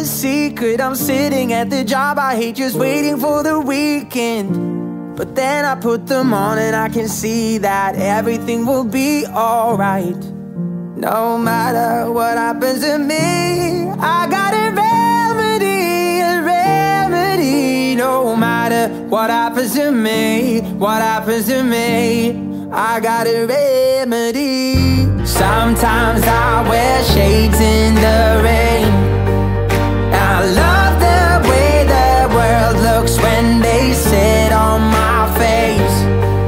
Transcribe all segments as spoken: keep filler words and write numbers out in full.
a secret, I'm sitting at the job I hate, just waiting for the weekend. But then I put them on and I can see that everything will be alright. No matter what happens to me, I got a remedy, a remedy. No matter what happens to me, what happens to me, I got a remedy. Sometimes I wear shades in the rain. I love the way the world looks when they sit on my face.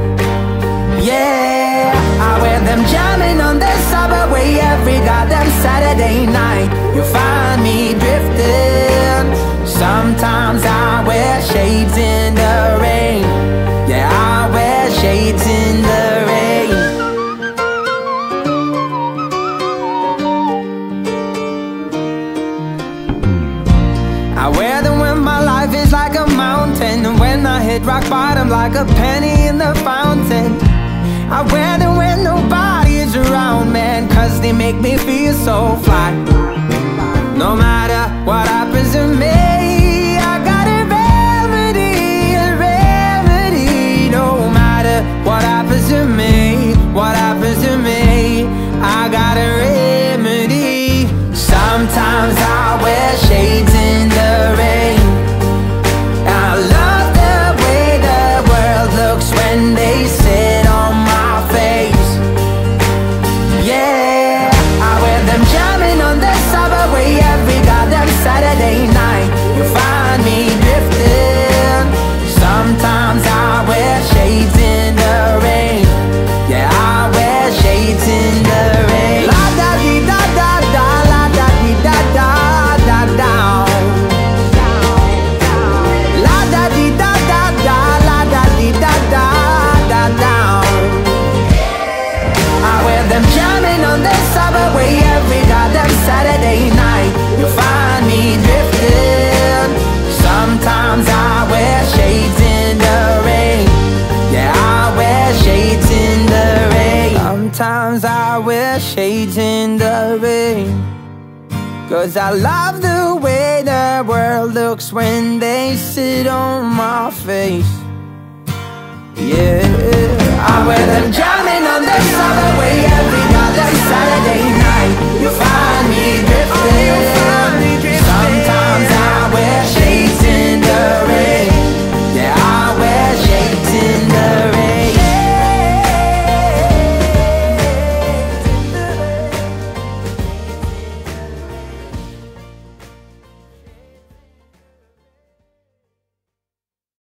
Yeah, I wear them jamming on the subway every goddamn Saturday night. You find me drifting. Sometimes I wear shades in the rain. Yeah, I wear shades in the rain. I wear them when my life is like a mountain, and when I hit rock bottom like a penny in the fountain. I wear them when nobody is around, man, cause they make me feel so fly. No matter what happens to me, I got a remedy, a remedy. No matter what happens to me, what happens to me, I got a remedy. Sometimes I wear shades in the rain. I love the way the world looks when they sit on my face. Yeah, I wear them jamming on the subway every goddamn Saturday night. You find me drifting. Sometimes I wear shades in the rain. Yeah, I wear shades in the rain. La da di da da da, la da di da da da down. La da di da da da, la da di da da da down. I wear them jamming on the subway every goddamn Saturday night. You find me drifting. Sometimes I wear shades in the rain. Yeah, I wear shades in the rain. Sometimes I wear shades in the rain, cause I love the way the world looks when they sit on my face. Yeah, I wear them jamming